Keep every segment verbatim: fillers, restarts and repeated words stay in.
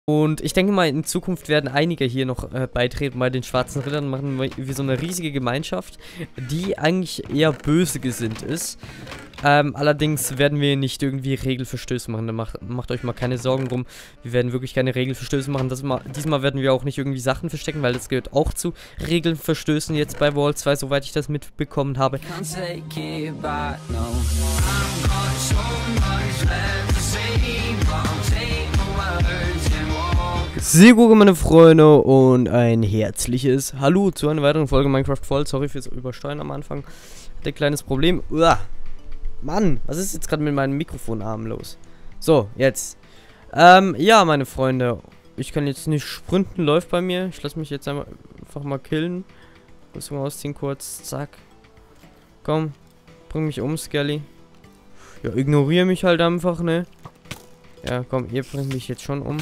Und ich denke mal, in Zukunft werden einige hier noch äh, beitreten bei den Schwarzen Rittern, machen wir so eine riesige Gemeinschaft, die eigentlich eher böse gesinnt ist. Ähm, allerdings werden wir nicht irgendwie Regelverstöße machen, da macht, macht euch mal keine Sorgen drum. Wir werden wirklich keine Regelverstöße machen. Das mal, diesmal werden wir auch nicht irgendwie Sachen verstecken, weil das gehört auch zu Regelverstößen jetzt bei Vault zwei, soweit ich das mitbekommen habe. Sehr gut, meine Freunde, und ein herzliches Hallo zu einer weiteren Folge Minecraft Vault. Sorry fürs Übersteuern am Anfang. Hatte ein kleines Problem. Uah. Mann, was ist jetzt gerade mit meinem Mikrofonarm los? So, jetzt. Ähm, ja, meine Freunde. Ich kann jetzt nicht sprinten, läuft bei mir. Ich lasse mich jetzt einfach mal killen. Rüstung ausziehen kurz. Zack. Komm. Bring mich um, Skelly. Ja, ignoriere mich halt einfach, ne? Ja, komm, ihr bringt mich jetzt schon um.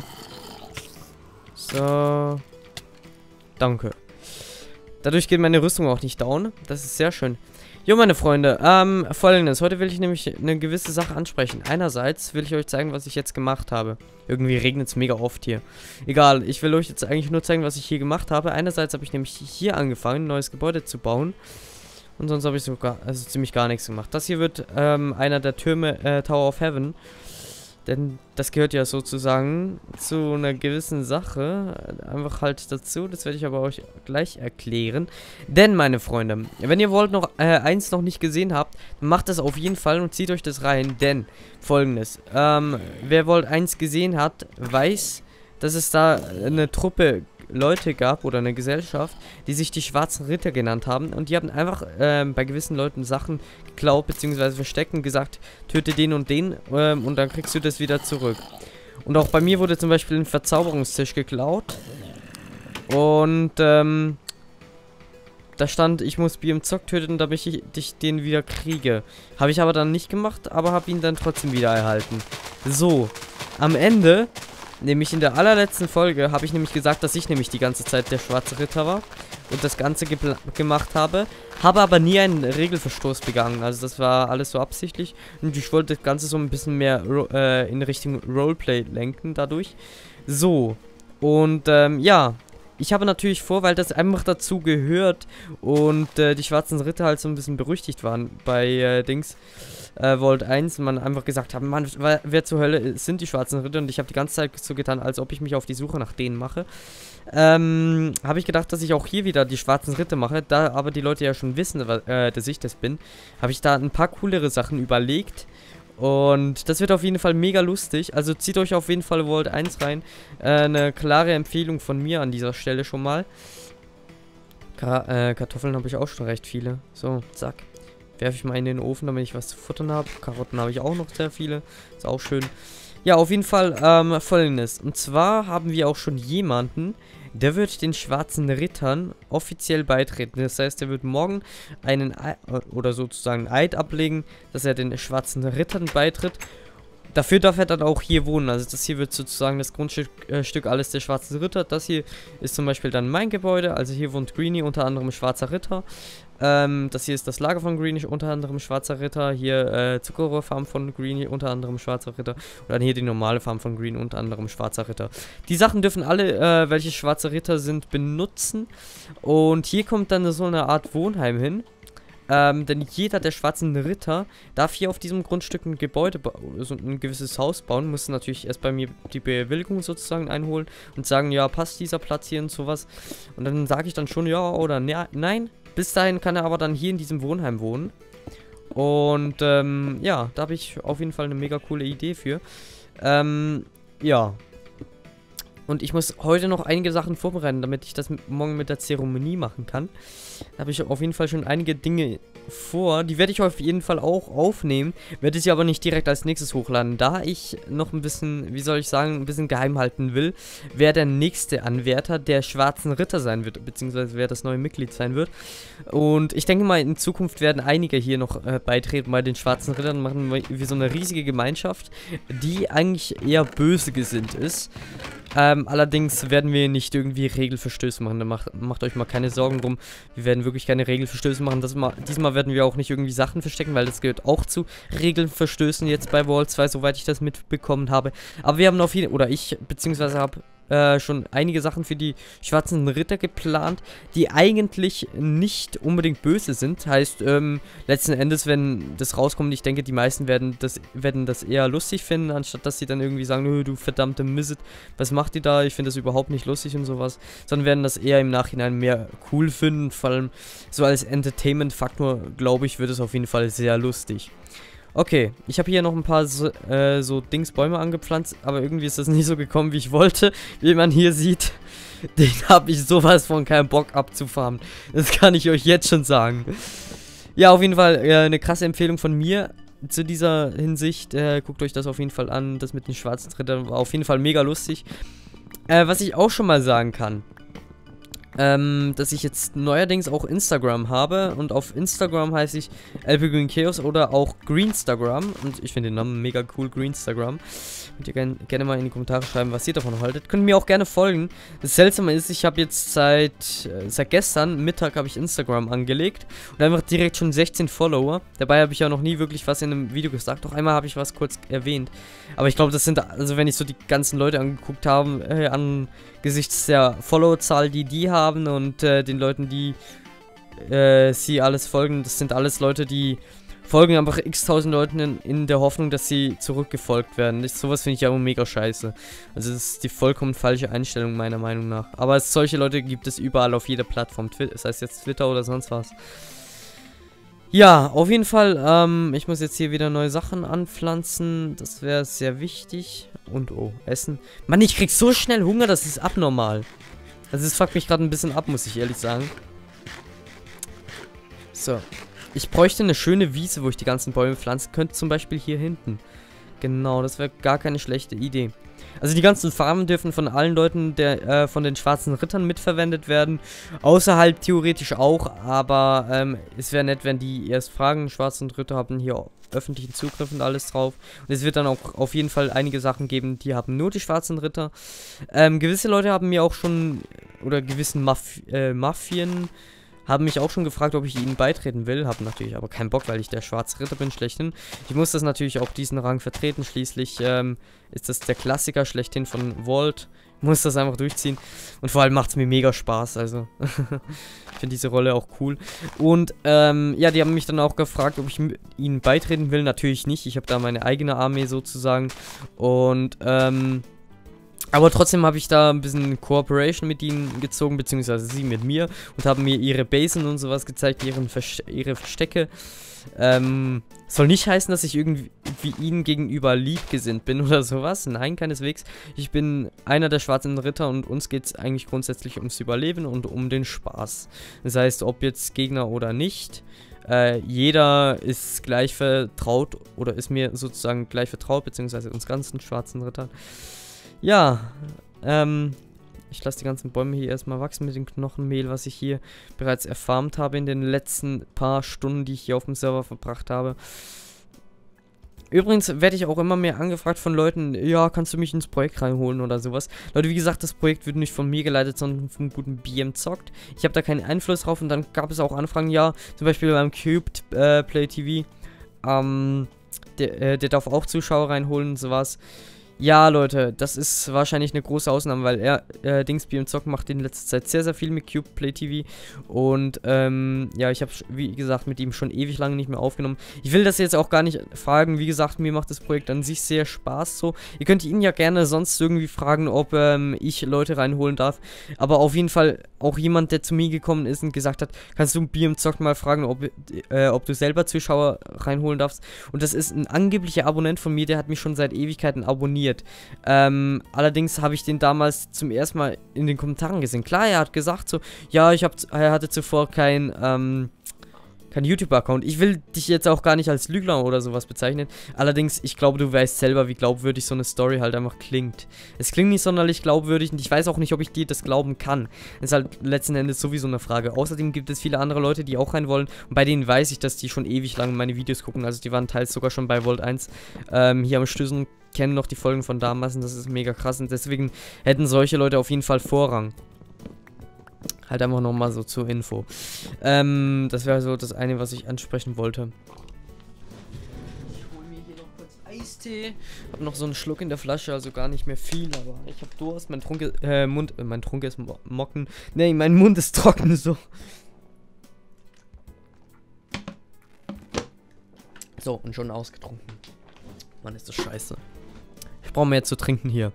So. Danke. Dadurch geht meine Rüstung auch nicht down. Das ist sehr schön. Jo, meine Freunde, ähm, folgendes. Heute will ich nämlich eine gewisse Sache ansprechen. Einerseits will ich euch zeigen, was ich jetzt gemacht habe. Irgendwie regnet es mega oft hier. Egal, ich will euch jetzt eigentlich nur zeigen, was ich hier gemacht habe. Einerseits habe ich nämlich hier angefangen, ein neues Gebäude zu bauen. Und sonst habe ich sogar, also ziemlich gar nichts gemacht. Das hier wird, ähm, einer der Türme, äh, Tower of Heaven. Denn das gehört ja sozusagen zu einer gewissen Sache einfach halt dazu. Das werde ich aber euch gleich erklären. Denn, meine Freunde, wenn ihr Vault noch äh, eins noch nicht gesehen habt, macht das auf jeden Fall und zieht euch das rein. Denn, folgendes, ähm, wer Vault eins gesehen hat, weiß, dass es da eine Truppe Leute gab oder eine Gesellschaft, die sich die Schwarzen Ritter genannt haben, und die haben einfach ähm, bei gewissen Leuten Sachen geklaut bzw. versteckt und gesagt, töte den und den ähm, und dann kriegst du das wieder zurück. Und auch bei mir wurde zum Beispiel ein Verzauberungstisch geklaut und ähm, da stand, ich muss Biom Zock töten, damit ich, ich den wieder kriege. Habe ich aber dann nicht gemacht, aber habe ihn dann trotzdem wieder erhalten. So, am Ende, nämlich in der allerletzten Folge, habe ich nämlich gesagt, dass ich nämlich die ganze Zeit der Schwarze Ritter war und das Ganze gemacht habe, habe aber nie einen Regelverstoß begangen. Also das war alles so absichtlich und ich wollte das Ganze so ein bisschen mehr äh, in Richtung Roleplay lenken dadurch. So, und ähm, ja, ich habe natürlich vor, weil das einfach dazu gehört und äh, die Schwarzen Ritter halt so ein bisschen berüchtigt waren bei äh, Dings, äh, Vault eins, man einfach gesagt hat, Mann, wer zur Hölle sind die Schwarzen Ritter, und ich habe die ganze Zeit so getan, als ob ich mich auf die Suche nach denen mache. Ähm, habe ich gedacht, dass ich auch hier wieder die Schwarzen Ritter mache, da aber die Leute ja schon wissen, äh, dass ich das bin, habe ich da ein paar coolere Sachen überlegt. Und das wird auf jeden Fall mega lustig. Also zieht euch auf jeden Fall Vault eins rein. Äh, eine klare Empfehlung von mir an dieser Stelle schon mal. Ka äh, Kartoffeln habe ich auch schon recht viele. So, zack. Werfe ich mal in den Ofen, damit ich was zu futtern habe. Karotten habe ich auch noch sehr viele. Ist auch schön. Ja, auf jeden Fall ähm, Folgendes. Und zwar haben wir auch schon jemanden, der wird den Schwarzen Rittern offiziell beitreten. Das heißt, er wird morgen einen Eid, oder sozusagen Eid ablegen, dass er den Schwarzen Rittern beitritt. Dafür darf er dann auch hier wohnen. Also das hier wird sozusagen das Grundstück äh, Stück alles der Schwarzen Ritter. Das hier ist zum Beispiel dann mein Gebäude. Also hier wohnt Greenie, unter anderem Schwarzer Ritter. Ähm, das hier ist das Lager von Greenie, unter anderem Schwarzer Ritter. Hier äh, Zuckerrohrfarm von Greenie, unter anderem Schwarzer Ritter. Und dann hier die normale Farm von Greenie, unter anderem Schwarzer Ritter. Die Sachen dürfen alle, äh, welche Schwarze Ritter sind, benutzen. Und hier kommt dann so eine Art Wohnheim hin. Ähm, denn jeder der Schwarzen Ritter darf hier auf diesem Grundstück ein Gebäude, so ein gewisses Haus bauen, muss natürlich erst bei mir die Bewilligung sozusagen einholen und sagen, ja, passt dieser Platz hier und sowas. Und dann sage ich dann schon ja oder ne, nein. Bis dahin kann er aber dann hier in diesem Wohnheim wohnen. Und ähm, ja, da habe ich auf jeden Fall eine mega coole Idee für. Ähm, ja. Und ich muss heute noch einige Sachen vorbereiten, damit ich das morgen mit der Zeremonie machen kann. Da habe ich auf jeden Fall schon einige Dinge vor. Die werde ich auf jeden Fall auch aufnehmen. Werde sie aber nicht direkt als nächstes hochladen. Da ich noch ein bisschen, wie soll ich sagen, ein bisschen geheim halten will, wer der nächste Anwärter der Schwarzen Ritter sein wird. Beziehungsweise wer das neue Mitglied sein wird. Und ich denke mal, in Zukunft werden einige hier noch äh, beitreten bei den Schwarzen Rittern. Machen wir so eine riesige Gemeinschaft, die eigentlich eher böse gesinnt ist. Ähm, Ähm, allerdings werden wir nicht irgendwie Regelverstöße machen. Da macht, macht euch mal keine Sorgen drum. Wir werden wirklich keine Regelverstöße machen. Das mal, diesmal werden wir auch nicht irgendwie Sachen verstecken, weil das gehört auch zu Regelverstößen jetzt bei Vault zwei, soweit ich das mitbekommen habe. Aber wir haben auf jeden Fall, oder ich, beziehungsweise habe Äh, schon einige Sachen für die schwarzen Ritter geplant, die eigentlich nicht unbedingt böse sind. Heißt, ähm, letzten Endes, wenn das rauskommt, ich denke, die meisten werden das, werden das eher lustig finden, anstatt dass sie dann irgendwie sagen, du verdammte Misset, was macht ihr da? Ich finde das überhaupt nicht lustig und sowas. Sondern werden das eher im Nachhinein mehr cool finden. Vor allem so als Entertainment-Faktor, glaube ich, wird es auf jeden Fall sehr lustig. Okay, ich habe hier noch ein paar so, äh, so Dingsbäume angepflanzt, aber irgendwie ist das nicht so gekommen, wie ich wollte. Wie man hier sieht, den habe ich sowas von keinen Bock abzufarmen. Das kann ich euch jetzt schon sagen. Ja, auf jeden Fall äh, eine krasse Empfehlung von mir zu dieser Hinsicht. Äh, guckt euch das auf jeden Fall an. Das mit den schwarzen Rittern war auf jeden Fall mega lustig. Äh, was ich auch schon mal sagen kann, Ähm, dass ich jetzt neuerdings auch Instagram habe und auf Instagram heiße ich L P Green Chaos oder auch Greenstagram und ich finde den Namen mega cool, Greenstagram. Könnt ihr gern, gerne mal in die Kommentare schreiben, was ihr davon haltet. Könnt mir auch gerne folgen. Das Seltsame ist, ich habe jetzt seit, äh, seit gestern Mittag habe ich Instagram angelegt und einfach direkt schon sechzehn Follower. Dabei habe ich ja noch nie wirklich was in einem Video gesagt. Doch einmal habe ich was kurz erwähnt. Aber ich glaube, das sind, also wenn ich so die ganzen Leute angeguckt habe, äh, angesichts der Followerzahl, die die haben und äh, den Leuten, die äh, sie alles folgen, das sind alles Leute, die folgen einfach x-tausend Leuten in, in der Hoffnung, dass sie zurückgefolgt werden. Das, sowas finde ich ja immer mega scheiße. Also das ist die vollkommen falsche Einstellung meiner Meinung nach. Aber es, solche Leute gibt es überall auf jeder Plattform. Twi- das heißt jetzt Twitter oder sonst was. Ja, auf jeden Fall, ähm, ich muss jetzt hier wieder neue Sachen anpflanzen. Das wäre sehr wichtig. Und oh, Essen. Mann, ich krieg so schnell Hunger, das ist abnormal. Also das fuckt mich gerade ein bisschen ab, muss ich ehrlich sagen. So. Ich bräuchte eine schöne Wiese, wo ich die ganzen Bäume pflanzen könnte. Zum Beispiel hier hinten. Genau, das wäre gar keine schlechte Idee. Also die ganzen Farben dürfen von allen Leuten der, äh, von den schwarzen Rittern mitverwendet werden. Außerhalb theoretisch auch, aber ähm, es wäre nett, wenn die erst fragen. Schwarzen Ritter haben hier öffentlichen Zugriff und alles drauf. Und es wird dann auch auf jeden Fall einige Sachen geben, die haben nur die schwarzen Ritter. Ähm, gewisse Leute haben mir auch schon, oder gewissen Maf äh, Mafien haben mich auch schon gefragt, ob ich ihnen beitreten will. Habe natürlich aber keinen Bock, weil ich der schwarze Ritter bin, schlechthin. Ich muss das natürlich auch diesen Rang vertreten. Schließlich ähm, ist das der Klassiker schlechthin von Vault. Ich muss das einfach durchziehen. Und vor allem macht es mir mega Spaß. Also, ich finde diese Rolle auch cool. Und, ähm, ja, die haben mich dann auch gefragt, ob ich ihnen beitreten will. Natürlich nicht. Ich habe da meine eigene Armee sozusagen. Und, ähm... aber trotzdem habe ich da ein bisschen Cooperation mit ihnen gezogen, beziehungsweise sie mit mir und haben mir ihre Basen und sowas gezeigt, ihren Verste ihre Verstecke. Ähm, soll nicht heißen, dass ich irgendwie ihnen gegenüber liebgesinnt bin oder sowas. Nein, keineswegs. Ich bin einer der schwarzen Ritter und uns geht es eigentlich grundsätzlich ums Überleben und um den Spaß. Das heißt, ob jetzt Gegner oder nicht. Äh, jeder ist gleich vertraut oder ist mir sozusagen gleich vertraut, beziehungsweise uns ganzen schwarzen Rittern. Ja, ähm, ich lasse die ganzen Bäume hier erstmal wachsen mit dem Knochenmehl, was ich hier bereits erfarmt habe in den letzten paar Stunden, die ich hier auf dem Server verbracht habe. Übrigens werde ich auch immer mehr angefragt von Leuten, ja, kannst du mich ins Projekt reinholen oder sowas. Leute, wie gesagt, das Projekt wird nicht von mir geleitet, sondern vom guten B M Zockt. Ich habe da keinen Einfluss drauf und dann gab es auch Anfragen, ja, zum Beispiel beim Cube äh, Play T V, ähm, der, äh, der darf auch Zuschauer reinholen und sowas. Ja, Leute, das ist wahrscheinlich eine große Ausnahme, weil er, äh, Dings, B M Zock macht in letzter Zeit sehr, sehr viel mit Cube Play T V. Und, ähm, ja, ich habe, wie gesagt, mit ihm schon ewig lange nicht mehr aufgenommen. Ich will das jetzt auch gar nicht fragen. Wie gesagt, mir macht das Projekt an sich sehr Spaß so. Ihr könnt ihn ja gerne sonst irgendwie fragen, ob ähm, ich Leute reinholen darf. Aber auf jeden Fall auch jemand, der zu mir gekommen ist und gesagt hat, kannst du B M Zock mal fragen, ob, äh, ob du selber Zuschauer reinholen darfst. Und das ist ein angeblicher Abonnent von mir, der hat mich schon seit Ewigkeiten abonniert. Ähm, allerdings habe ich den damals zum ersten Mal in den Kommentaren gesehen. Klar, er hat gesagt so, ja, ich hab, er hatte zuvor kein, ähm, kein YouTube-Account. Ich will dich jetzt auch gar nicht als Lügner oder sowas bezeichnen. Allerdings, ich glaube, du weißt selber, wie glaubwürdig so eine Story halt einfach klingt. Es klingt nicht sonderlich glaubwürdig und ich weiß auch nicht, ob ich dir das glauben kann. Das ist halt letzten Endes sowieso eine Frage. Außerdem gibt es viele andere Leute, die auch rein wollen. Und bei denen weiß ich, dass die schon ewig lang meine Videos gucken. Also die waren teils sogar schon bei Vault eins ähm, hier am Stößen kennen noch die Folgen von damals und das ist mega krass. Und deswegen hätten solche Leute auf jeden Fall Vorrang. Halt einfach nochmal so zur Info. Ähm, das wäre so das eine, was ich ansprechen wollte. Ich hole mir hier noch kurz Eistee. Hab noch so einen Schluck in der Flasche, also gar nicht mehr viel, aber ich hab Durst. Mein Trunk ist, äh, Mund, äh, mein Trunk ist mo mocken. Nee, mein Mund ist trocken, so. So, und schon ausgetrunken. Mann, ist das scheiße. Ich brauche mehr zu trinken hier.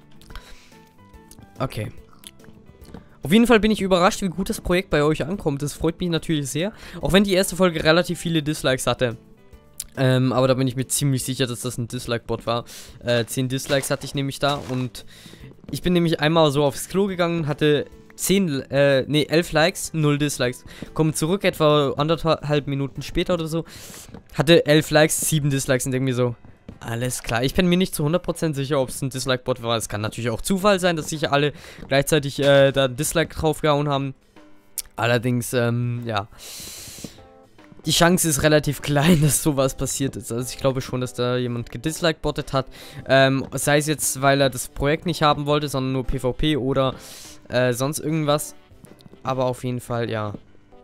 Okay. Auf jeden Fall bin ich überrascht, wie gut das Projekt bei euch ankommt. Das freut mich natürlich sehr. Auch wenn die erste Folge relativ viele Dislikes hatte. Ähm, aber da bin ich mir ziemlich sicher, dass das ein Dislike-Bot war. Äh, zehn Dislikes hatte ich nämlich da. Und ich bin nämlich einmal so aufs Klo gegangen, hatte zehn, äh, nee, elf Likes, null Dislikes. Komme zurück, etwa anderthalb Minuten später oder so. Hatte elf Likes, sieben Dislikes und denke mir so, alles klar. Ich bin mir nicht zu hundert Prozent sicher, ob es ein Dislike-Bot war. Es kann natürlich auch Zufall sein, dass sich alle gleichzeitig äh, da ein Dislike draufgehauen haben. Allerdings, ähm, ja. Die Chance ist relativ klein, dass sowas passiert ist. Also ich glaube schon, dass da jemand gedislikebottet hat. Ähm, sei es jetzt, weil er das Projekt nicht haben wollte, sondern nur PvP oder äh, sonst irgendwas. Aber auf jeden Fall, ja.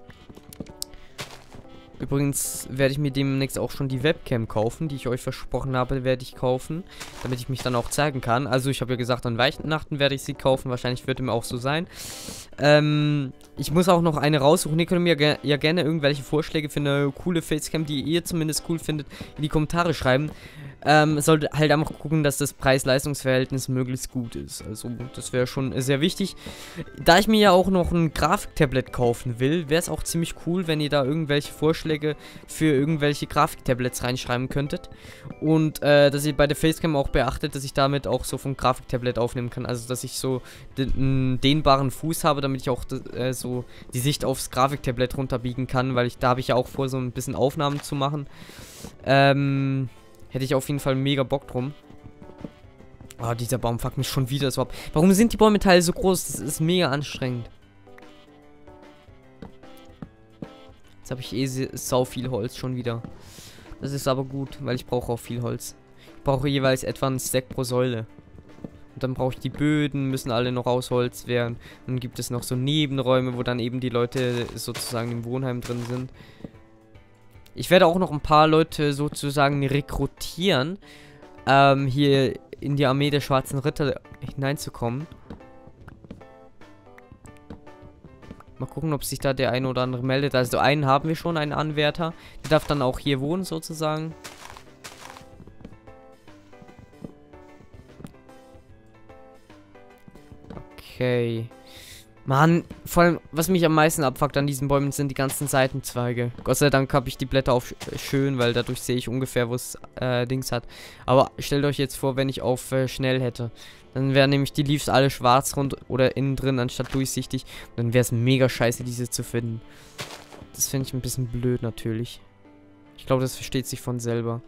Übrigens werde ich mir demnächst auch schon die Webcam kaufen, die ich euch versprochen habe, werde ich kaufen, damit ich mich dann auch zeigen kann. Also ich habe ja gesagt, an Weihnachten werde ich sie kaufen, wahrscheinlich wird dem auch so sein. Ähm, ich muss auch noch eine raussuchen, ihr könnt mir ge ja gerne irgendwelche Vorschläge für eine coole Facecam, die ihr zumindest cool findet, in die Kommentare schreiben. Ähm, sollte halt einfach gucken, dass das Preis-Leistungs-Verhältnis möglichst gut ist. Also das wäre schon sehr wichtig. Da ich mir ja auch noch ein Grafiktablet kaufen will, wäre es auch ziemlich cool, wenn ihr da irgendwelche Vorschläge für irgendwelche Grafiktablets reinschreiben könntet. Und äh, dass ihr bei der Facecam auch beachtet, dass ich damit auch so vom Grafiktablet aufnehmen kann. Also dass ich so den, einen dehnbaren Fuß habe, damit ich auch äh, so die Sicht aufs Grafiktablet runterbiegen kann, weil ich da habe ich ja auch vor, so ein bisschen Aufnahmen zu machen. Ähm... Hätte ich auf jeden Fall mega Bock drum. Oh, dieser Baum fuckt mich schon wieder so ab. Warum sind die Bäume teilweise so groß? Das ist mega anstrengend. Jetzt habe ich eh sau viel Holz schon wieder. Das ist aber gut, weil ich brauche auch viel Holz. Ich brauche jeweils etwa einen Stack pro Säule. Und dann brauche ich die Böden, müssen alle noch aus Holz werden. Dann gibt es noch so Nebenräume, wo dann eben die Leute sozusagen im Wohnheim drin sind. Ich werde auch noch ein paar Leute sozusagen rekrutieren, ähm, hier in die Armee der Schwarzen Ritter hineinzukommen. Mal gucken, ob sich da der eine oder andere meldet. Also einen haben wir schon, einen Anwärter. Der darf dann auch hier wohnen sozusagen. Okay. Mann, vor allem, was mich am meisten abfuckt an diesen Bäumen, sind die ganzen Seitenzweige. Gott sei Dank habe ich die Blätter auf schön, weil dadurch sehe ich ungefähr, wo es äh, Dings hat. Aber stellt euch jetzt vor, wenn ich auf äh, schnell hätte. Dann wären nämlich die Leaves alle schwarz rund oder innen drin, anstatt durchsichtig. Dann wäre es mega scheiße, diese zu finden. Das finde ich ein bisschen blöd natürlich. Ich glaube, das versteht sich von selber.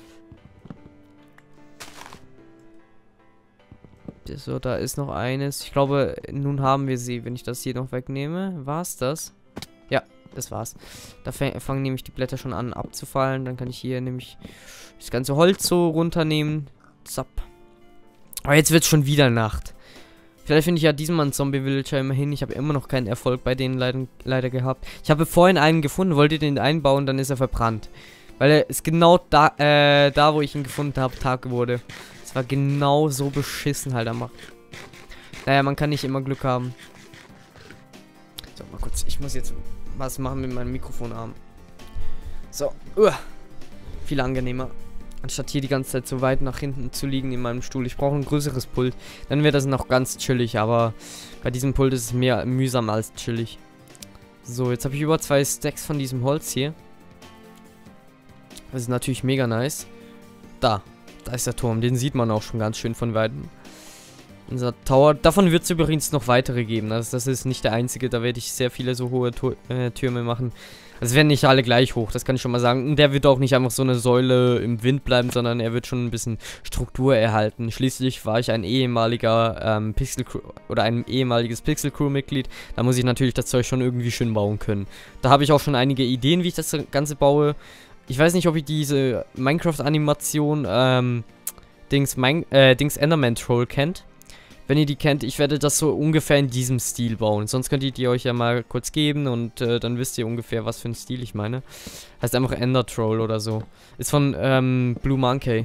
So, da ist noch eines. Ich glaube, nun haben wir sie. Wenn ich das hier noch wegnehme, war's das? Ja, das war's. Da fangen nämlich die Blätter schon an abzufallen. Dann kann ich hier nämlich das ganze Holz so runternehmen. Zapp. Aber jetzt wird's schon wieder Nacht. Vielleicht finde ich ja diesmal einen Zombie-Villager immerhin. Ich habe immer noch keinen Erfolg bei denen leider, leider gehabt. Ich habe vorhin einen gefunden, wollte den einbauen, dann ist er verbrannt. Weil er ist genau da, äh, da wo ich ihn gefunden habe, Tag wurde. Es war genau so beschissen halt am Macht. Naja, man kann nicht immer Glück haben. So, mal kurz. Ich muss jetzt was machen mit meinem Mikrofonarm. So. Uh, viel angenehmer. Anstatt hier die ganze Zeit so weit nach hinten zu liegen in meinem Stuhl. Ich brauche ein größeres Pult. Dann wäre das noch ganz chillig. Aber bei diesem Pult ist es mehr mühsam als chillig. So, jetzt habe ich über zwei Stacks von diesem Holz hier. Das ist natürlich mega nice. Da. Da ist der Turm. Den sieht man auch schon ganz schön von weitem. Unser Tower. Davon wird es übrigens noch weitere geben. Also das ist nicht der einzige. Da werde ich sehr viele so hohe Tur äh, Türme machen. Also werden nicht alle gleich hoch. Das kann ich schon mal sagen. Und der wird auch nicht einfach so eine Säule im Wind bleiben, sondern er wird schon ein bisschen Struktur erhalten. Schließlich war ich ein ehemaliger ähm, Pixel Crew oder ein ehemaliges Pixel Crew Mitglied. Da muss ich natürlich das Zeug schon irgendwie schön bauen können. Da habe ich auch schon einige Ideen, wie ich das Ganze baue. Ich weiß nicht, ob ich diese Minecraft-Animation ähm, Dings, mein, äh, Dings Enderman Troll kennt. Wenn ihr die kennt, ich werde das so ungefähr in diesem Stil bauen. Sonst könnt ihr die euch ja mal kurz geben und äh, dann wisst ihr ungefähr, was für ein Stil ich meine. Heißt einfach Ender Troll oder so. Ist von ähm, Blue Monkey.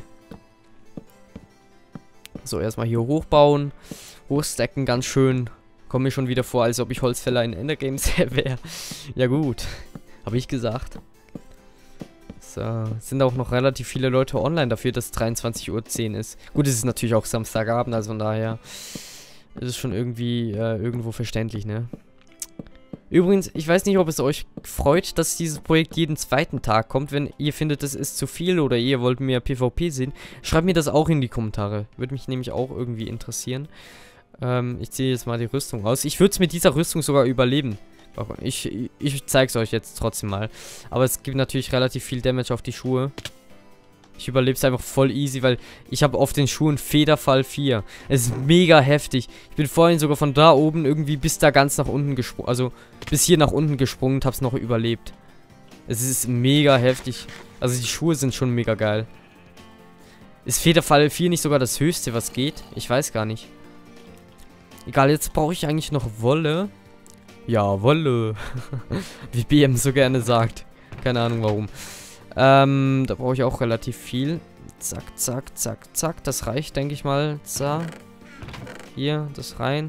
So, erstmal hier hochbauen. Hochstacken, ganz schön. Komme mir schon wieder vor, als ob ich Holzfäller in Ender Games wäre. Ja gut, habe ich gesagt. So, es sind auch noch relativ viele Leute online dafür, dass dreiundzwanzig Uhr zehn ist. Gut, es ist natürlich auch Samstagabend, also von daher ist es schon irgendwie äh, irgendwo verständlich, ne? Übrigens, ich weiß nicht, ob es euch freut, dass dieses Projekt jeden zweiten Tag kommt. Wenn ihr findet, das ist zu viel oder ihr wollt mehr PvP sehen, schreibt mir das auch in die Kommentare. Würde mich nämlich auch irgendwie interessieren. Ähm, ich ziehe jetzt mal die Rüstung aus. Ich würde es mit dieser Rüstung sogar überleben. Ich, ich zeig's euch jetzt trotzdem mal. Aber es gibt natürlich relativ viel Damage auf die Schuhe. Ich überlebe es einfach voll easy, weil ich habe auf den Schuhen Federfall vier. Es ist mega heftig. Ich bin vorhin sogar von da oben irgendwie bis da ganz nach unten gesprungen. Also bis hier nach unten gesprungen und hab's noch überlebt. Es ist mega heftig. Also die Schuhe sind schon mega geil. Ist Federfall vier nicht sogar das höchste, was geht? Ich weiß gar nicht. Egal, jetzt brauche ich eigentlich noch Wolle. Ja, Wolle. Wie B M so gerne sagt. Keine Ahnung warum. Ähm, da brauche ich auch relativ viel. Zack, zack, zack, zack. Das reicht, denke ich mal. So. Hier, das rein.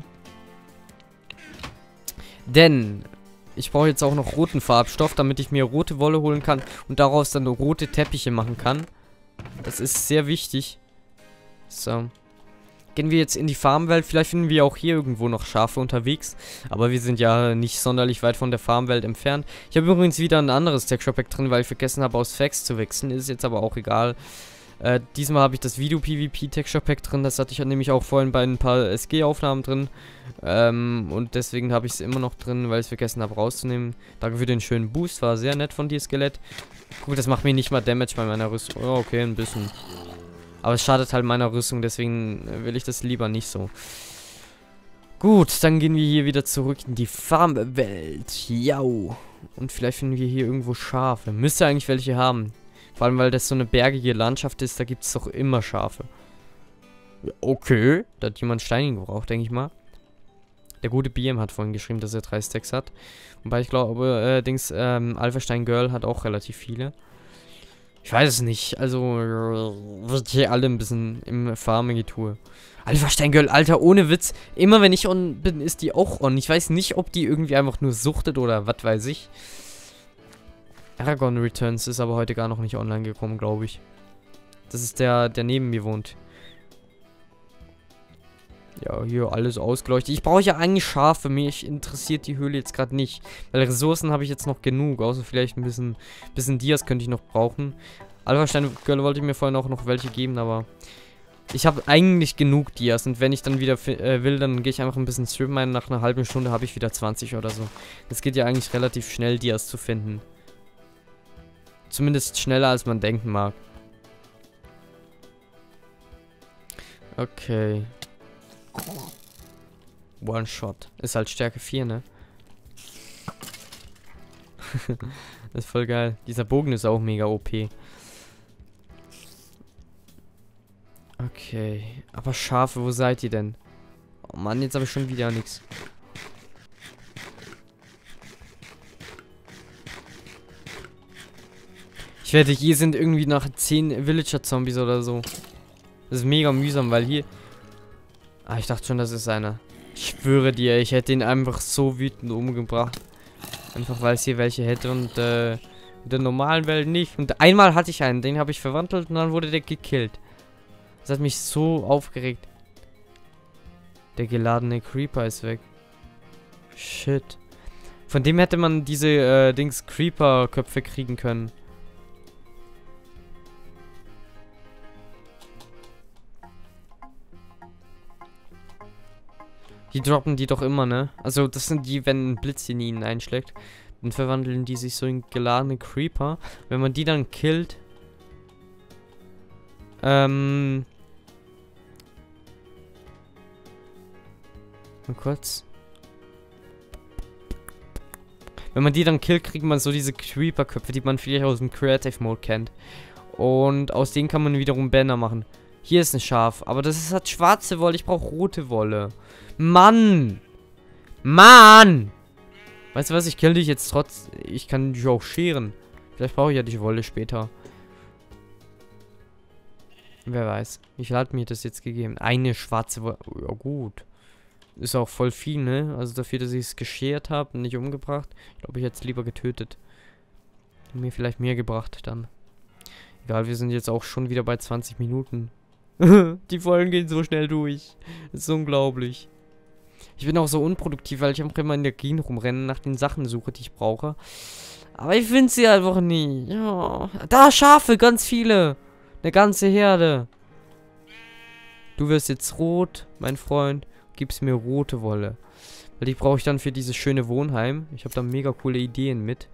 Denn ich brauche jetzt auch noch roten Farbstoff, damit ich mir rote Wolle holen kann und daraus dann rote Teppiche machen kann. Das ist sehr wichtig. So. Gehen wir jetzt in die Farmwelt. Vielleicht finden wir auch hier irgendwo noch Schafe unterwegs. Aber wir sind ja nicht sonderlich weit von der Farmwelt entfernt. Ich habe übrigens wieder ein anderes Texture Pack drin, weil ich vergessen habe, aus Facts zu wechseln. Ist jetzt aber auch egal. Äh, diesmal habe ich das Video-PvP Texture Pack drin. Das hatte ich nämlich auch vorhin bei ein paar S G-Aufnahmen drin. Ähm, und deswegen habe ich es immer noch drin, weil ich es vergessen habe rauszunehmen. Danke für den schönen Boost. War sehr nett von dir, Skelett. Gut, das macht mir nicht mal Damage bei meiner Rüstung. Oh, okay, ein bisschen. Aber es schadet halt meiner Rüstung, deswegen will ich das lieber nicht so. Gut, dann gehen wir hier wieder zurück in die Farmwelt. Jau. Und vielleicht finden wir hier irgendwo Schafe. Müsste eigentlich welche haben. Vor allem, weil das so eine bergige Landschaft ist, da gibt es doch immer Schafe. Okay, da hat jemand Steinigen gebraucht, denke ich mal. Der gute B M hat vorhin geschrieben, dass er drei Stacks hat. Wobei ich glaube, äh, Dings, ähm, Alphastein Girl hat auch relativ viele. Ich weiß es nicht, also wird hier alle ein bisschen im Farming-Getue. Alphastein Girl, Alter, ohne Witz. Immer wenn ich on bin, ist die auch on. Ich weiß nicht, ob die irgendwie einfach nur suchtet oder was weiß ich. Aragorn Returns ist aber heute gar noch nicht online gekommen, glaube ich. Das ist der, der neben mir wohnt. Ja, hier alles ausgeleuchtet. Ich brauche ja eigentlich Schafe. Mich interessiert die Höhle jetzt gerade nicht. Weil Ressourcen habe ich jetzt noch genug. Außer vielleicht ein bisschen, bisschen Dias könnte ich noch brauchen. Alphastein Girl wollte ich mir vorhin auch noch welche geben, aber ich habe eigentlich genug Dias. Und wenn ich dann wieder äh, will, dann gehe ich einfach ein bisschen streamen. Nach einer halben Stunde habe ich wieder zwanzig oder so. Das geht ja eigentlich relativ schnell, Dias zu finden. Zumindest schneller, als man denken mag. Okay. One-Shot. Ist halt Stärke vier, ne? Das ist voll geil. Dieser Bogen ist auch mega O P. Okay. Aber Schafe, wo seid ihr denn? Oh Mann, jetzt habe ich schon wieder nichts. Ich wette, hier sind irgendwie nach zehn Villager-Zombies oder so. Das ist mega mühsam, weil hier... Ah, ich dachte schon, das ist einer. Ich schwöre dir, ich hätte ihn einfach so wütend umgebracht. Einfach weil es hier welche hätte und äh, in der normalen Welt nicht. Und einmal hatte ich einen, den habe ich verwandelt und dann wurde der gekillt. Das hat mich so aufgeregt. Der geladene Creeper ist weg. Shit. Von dem hätte man diese äh, Dings Creeper-Köpfe kriegen können. Die droppen die doch immer, ne? Also das sind die, wenn ein Blitz in ihnen einschlägt, dann verwandeln die sich so in geladene Creeper. Wenn man die dann killt, ähm, mal kurz. Wenn man die dann killt, kriegt man so diese Creeper-Köpfe, die man vielleicht aus dem Creative Mode kennt. Und aus denen kann man wiederum Banner machen. Hier ist ein Schaf. Aber das ist halt schwarze Wolle. Ich brauche rote Wolle. Mann! Mann! Weißt du was? Ich kill dich jetzt trotz... Ich kann dich auch scheren. Vielleicht brauche ich ja die Wolle später. Wer weiß. Wie viel hat mir das jetzt gegeben? Eine schwarze Wolle. Ja, gut. Ist auch voll viel, ne? Also dafür, dass ich es geschert habe und nicht umgebracht. Ich glaube, ich hätte es lieber getötet. Mir vielleicht mehr gebracht dann. Egal, wir sind jetzt auch schon wieder bei zwanzig Minuten. Die Folgen gehen so schnell durch. Das ist unglaublich. Ich bin auch so unproduktiv, weil ich einfach immer in der Gegend rumrennen, nach den Sachen suche, die ich brauche. Aber ich finde sie einfach nie. Ja. Da, Schafe, ganz viele. Eine ganze Herde. Du wirst jetzt rot, mein Freund. Gibst mir rote Wolle. Weil die brauche ich dann für dieses schöne Wohnheim. Ich habe da mega coole Ideen mit.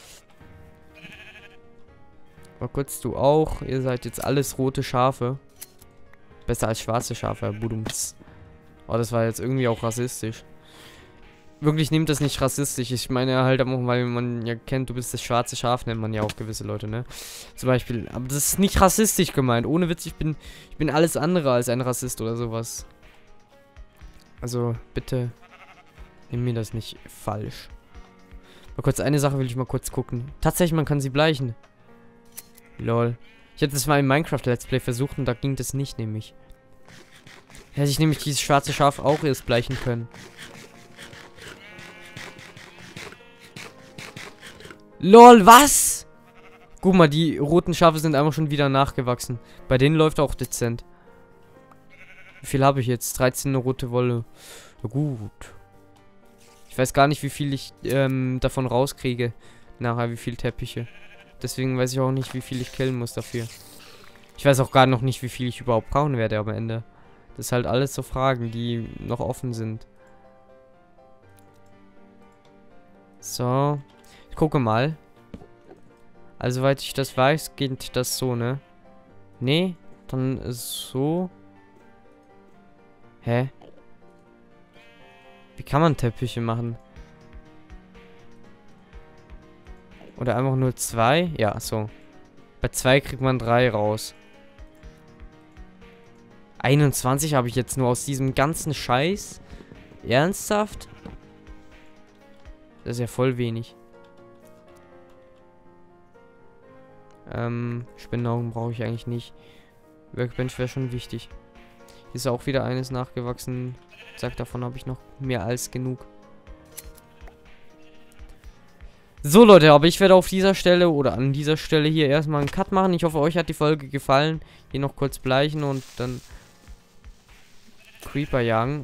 Mal kurz, du auch. Ihr seid jetzt alles rote Schafe. Besser als schwarze Schafe, Budums. Oh, das war jetzt irgendwie auch rassistisch. Wirklich nehmt das nicht rassistisch. Ich meine halt auch, weil man ja kennt, du bist das schwarze Schaf, nennt man ja auch gewisse Leute, ne? Zum Beispiel. Aber das ist nicht rassistisch gemeint. Ohne Witz, ich bin, ich bin alles andere als ein Rassist oder sowas. Also, bitte, nimm mir das nicht falsch. Mal kurz, eine Sache will ich mal kurz gucken. Tatsächlich, man kann sie bleichen. Lol. Ich hätte das mal im Minecraft Let's Play versucht und da ging das nicht, nämlich. Hätte ich nämlich dieses schwarze Schaf auch erst bleichen können. Lol, was? Guck mal, die roten Schafe sind einfach schon wieder nachgewachsen. Bei denen läuft auch dezent. Wie viel habe ich jetzt? dreizehn rote Wolle. Na gut. Ich weiß gar nicht, wie viel ich ähm, davon rauskriege. Nachher, wie viel Teppiche. Deswegen weiß ich auch nicht, wie viel ich killen muss dafür. Ich weiß auch gar noch nicht, wie viel ich überhaupt brauchen werde am Ende. Das ist halt alles so Fragen, die noch offen sind. So. Ich gucke mal. Also, soweit ich das weiß, geht das so, ne? Nee, dann so. Hä? Wie kann man Teppiche machen? Oder einfach nur zwei? Ja, so. Bei zwei kriegt man drei raus. einundzwanzig habe ich jetzt nur aus diesem ganzen Scheiß. Ernsthaft? Das ist ja voll wenig. Ähm, Spinnenaugen brauche ich eigentlich nicht. Workbench wäre schon wichtig. Hier ist auch wieder eines nachgewachsen. Ich sag, davon habe ich noch mehr als genug. So Leute, aber ich werde auf dieser Stelle oder an dieser Stelle hier erstmal einen Cut machen. Ich hoffe, euch hat die Folge gefallen. Hier noch kurz bleichen und dann Creeper jagen.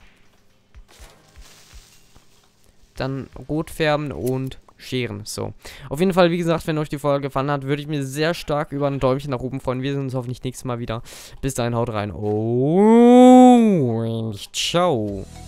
Dann rot färben und scheren. So. Auf jeden Fall, wie gesagt, wenn euch die Folge gefallen hat, würde ich mir sehr stark über ein Däumchen nach oben freuen. Wir sehen uns hoffentlich nächstes Mal wieder. Bis dahin, haut rein. Und ciao.